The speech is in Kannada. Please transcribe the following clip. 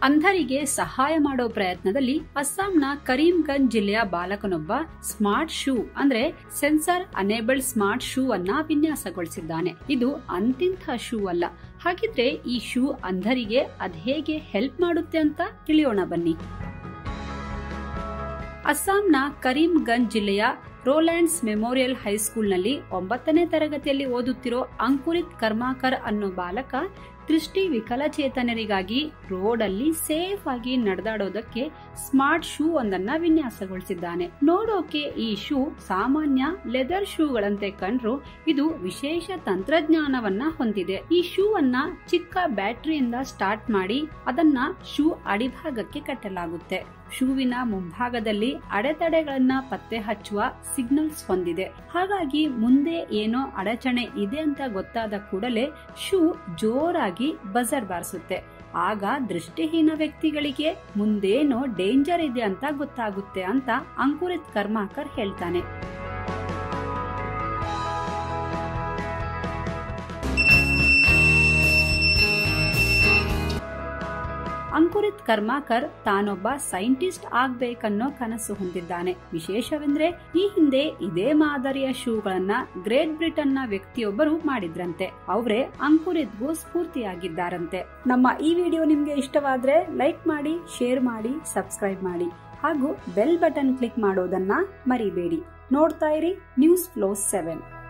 ಅಂಧರಿಗೆ ಸಹಾಯ ಮಾಡೋ ಪ್ರಯತ್ನದಲ್ಲಿ ಅಸ್ಸಾಂನ ಕರೀಂಗಂಜ್ ಜಿಲ್ಲೆಯ ಬಾಲಕನೊಬ್ಬ ಸ್ಮಾರ್ಟ್ ಶೂ ಅಂದ್ರೆ ಸೆನ್ಸರ್ ಅನೇಬಲ್ಡ್ ಸ್ಮಾರ್ಟ್ ಶೂ ಅನ್ನ ವಿನ್ಯಾಸಗೊಳಿಸಿದ್ದಾನೆ. ಇದು ಅಂತಿಂಥ ಶೂ ಅಲ್ಲ. ಹಾಗಿದ್ರೆ ಈ ಶೂ ಅಂಧರಿಗೆ ಅದ್ ಹೇಗೆ ಹೆಲ್ಪ್ ಮಾಡುತ್ತೆ ಅಂತ ತಿಳಿಯೋಣ ಬನ್ನಿ. ಅಸ್ಸಾಂನ ಕರೀಂಗಂಜ್ ಜಿಲ್ಲೆಯ ರೋಲ್ಯಾಂಡ್ಸ್ ಮೆಮೋರಿಯಲ್ ಹೈಸ್ಕೂಲ್ನಲ್ಲಿ 9ನೇ ತರಗತಿಯಲ್ಲಿ ಓದುತ್ತಿರೋ ಅಂಕುರಿತ್ ಕರ್ಮಾಕರ್ ಅನ್ನೋ ಬಾಲಕ ದೃಷ್ಟಿ ವಿಕಲಚೇತನರಿಗಾಗಿ ರೋಡ್ ಅಲ್ಲಿ ಸೇಫ್ ಆಗಿ ನಡೆದಾಡೋದಕ್ಕೆ ಸ್ಮಾರ್ಟ್ ಶೂ ಒಂದನ್ನ ವಿನ್ಯಾಸಗೊಳಿಸಿದ್ದಾನೆ. ನೋಡೋಕೆ ಈ ಶೂ ಸಾಮಾನ್ಯ ಲೆದರ್ ಶೂಗಳಂತೆ ಕಂಡ್ರು ಇದು ವಿಶೇಷ ತಂತ್ರಜ್ಞಾನವನ್ನ ಹೊಂದಿದೆ. ಈ ಶೂ ಅನ್ನ ಚಿಕ್ಕ ಬ್ಯಾಟರಿಯಿಂದ ಸ್ಟಾರ್ಟ್ ಮಾಡಿ ಅದನ್ನ ಶೂ ಅಡಿಭಾಗಕ್ಕೆ ಕಟ್ಟಲಾಗುತ್ತೆ. ಶೂವಿನ ಮುಂಭಾಗದಲ್ಲಿ ಅಡೆತಡೆಗಳನ್ನ ಪತ್ತೆ ಹಚ್ಚುವ ಸಿಗ್ನಲ್ಸ್ ಹೊಂದಿದೆ. ಹಾಗಾಗಿ ಮುಂದೆ ಏನೋ ಅಡಚಣೆ ಇದೆ ಅಂತ ಗೊತ್ತಾದ ಕೂಡಲೇ ಶೂ ಜೋರಾಗಿ ಬಜರ್ ಬಾರಿಸುತ್ತೆ. ಆಗ ದೃಷ್ಟಿಹೀನ ವ್ಯಕ್ತಿಗಳಿಗೆ ಮುಂದೇನೋ ಡೇಂಜರ್ ಇದೆ ಅಂತ ಗೊತ್ತಾಗುತ್ತೆ ಅಂತ ಅಂಕುರಿತ್ ಕರ್ಮಾಕರ್ ಹೇಳ್ತಾನೆ. ಅಂಕುರಿತ್ ಕರ್ಮಾಕರ್ ತಾನೊಬ್ಬ ಸೈಂಟಿಸ್ಟ್ ಆಗ್ಬೇಕನ್ನೋ ಕನಸು ಹೊಂದಿದ್ದಾನೆ. ವಿಶೇಷವೆಂದ್ರೆ ಈ ಹಿಂದೆ ಇದೇ ಮಾದರಿಯ ಶೂಗಳನ್ನ ಗ್ರೇಟ್ ಬ್ರಿಟನ್ ನ ವ್ಯಕ್ತಿಯೊಬ್ಬರು ಮಾಡಿದ್ರಂತೆ. ಅವರೇ ಅಂಕುರಿತ್ಗೂ ಸ್ಫೂರ್ತಿಯಾಗಿದ್ದಾರಂತೆ. ನಮ್ಮ ಈ ವಿಡಿಯೋ ನಿಮ್ಗೆ ಇಷ್ಟವಾದ್ರೆ ಲೈಕ್ ಮಾಡಿ, ಶೇರ್ ಮಾಡಿ, ಸಬ್ಸ್ಕ್ರೈಬ್ ಮಾಡಿ ಹಾಗೂ ಬೆಲ್ ಬಟನ್ ಕ್ಲಿಕ್ ಮಾಡೋದನ್ನ ಮರಿಬೇಡಿ. ನೋಡ್ತಾ ಇರಿ ನ್ಯೂಸ್ ಫ್ಲೋ 7.